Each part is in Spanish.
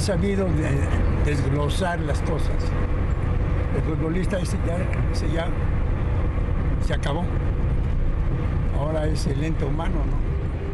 sabido desglosar las cosas. El futbolista ese ya se acabó. Ahora es el ente humano, ¿no?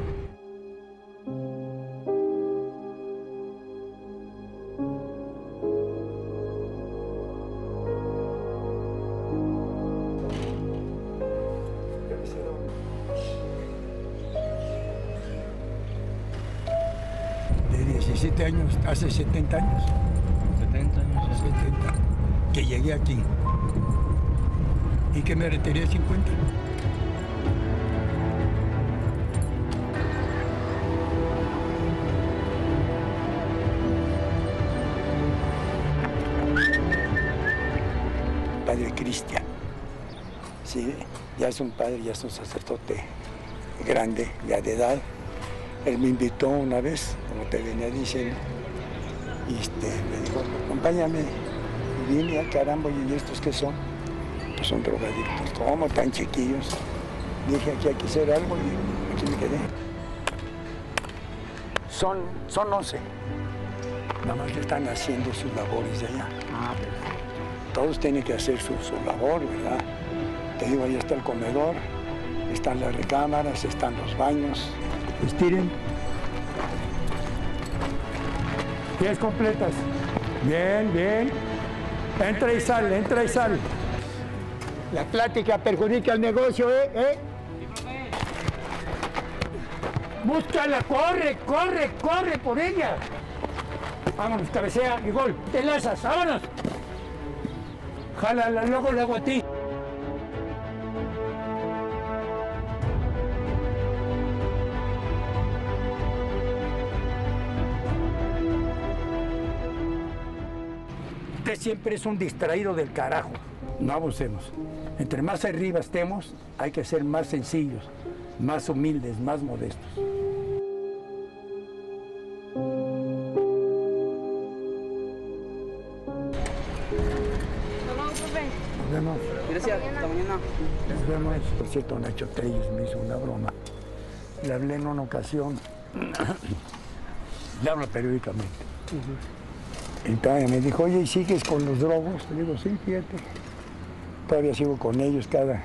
De 17 años, hace 70 años. 70 años. 70, que llegué aquí y que me retiré a 50. Padre Cristian, sí, ya es un padre, ya es un sacerdote grande, ya de edad. Él me invitó una vez, como te venía diciendo, y me dijo, acompáñame. Y vine, caramba, ¿y estos qué son? Pues son drogadictos. ¿Cómo tan chiquillos? Dije, aquí hay que hacer algo y aquí me quedé. Son 11. Nada más que están haciendo sus labores de allá. Todos tienen que hacer su labor, ¿verdad? Te digo, ahí está el comedor, están las recámaras, están los baños. Estiren. Pies completas. Bien, bien. Entra y sale, entra y sale. La plática perjudica el negocio, ¿eh? Búscala, corre, corre, corre por ella. Vámonos, cabecea y gol. Te lanzas, vámonos. Jálala, luego le hago a ti. Usted siempre es un distraído del carajo. No abusemos. Entre más arriba estemos, hay que ser más sencillos, más humildes, más modestos. Nos vemos. Gracias, hasta mañana. Nos vemos. Por cierto, Nacho Telles me hizo una broma. Le hablé en una ocasión. Le hablo periódicamente. Y todavía me dijo, oye, ¿y sigues con los drogos? Le digo, sí, fíjate. Todavía sigo con ellos cada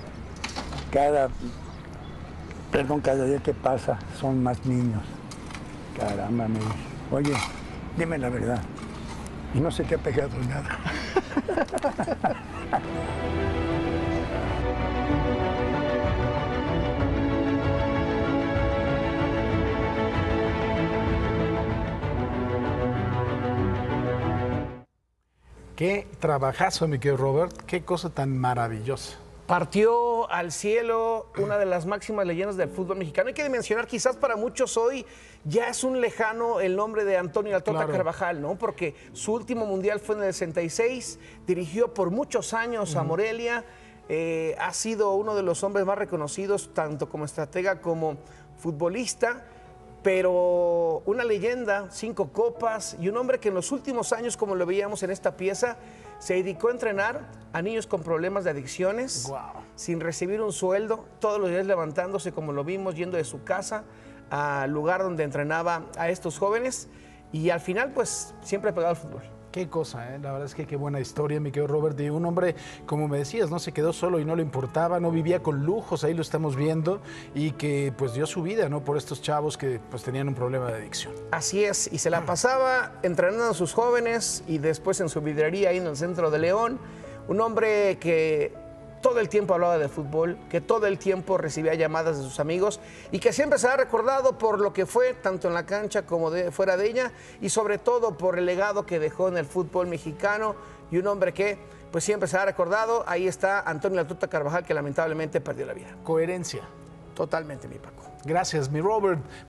día que pasa son más niños. Caramba, me dice, oye, dime la verdad. Y no se te ha pegado nada. Qué trabajazo, mi querido Robert, qué cosa tan maravillosa. Partió al cielo una de las máximas leyendas del fútbol mexicano. Hay que mencionar, quizás para muchos hoy ya es un lejano el nombre de Antonio La Tota Carvajal, ¿no? Porque su último mundial fue en el 66, dirigió por muchos años a Morelia, ha sido uno de los hombres más reconocidos, tanto como estratega como futbolista, pero una leyenda, 5 copas y un hombre que en los últimos años, como lo veíamos en esta pieza, se dedicó a entrenar a niños con problemas de adicciones, sin recibir un sueldo, todos los días levantándose, como lo vimos, yendo de su casa al lugar donde entrenaba a estos jóvenes y al final, pues, siempre pegado al fútbol. Qué cosa, ¿eh? La verdad es que qué buena historia, mi querido Robert, de un hombre, como me decías, no se quedó solo y no le importaba, no vivía con lujos, ahí lo estamos viendo, y que pues dio su vida, ¿no? Por estos chavos que pues tenían un problema de adicción. Así es, y se la pasaba entrenando a sus jóvenes y después en su vidrería ahí en el centro de León, un hombre que todo el tiempo hablaba de fútbol, que todo el tiempo recibía llamadas de sus amigos y que siempre se ha recordado por lo que fue, tanto en la cancha como fuera de ella, y sobre todo por el legado que dejó en el fútbol mexicano, y un hombre que pues siempre se ha recordado. Ahí está Antonio La Tota Carvajal, que lamentablemente perdió la vida. Coherencia. Totalmente, mi Paco. Gracias, mi Robert.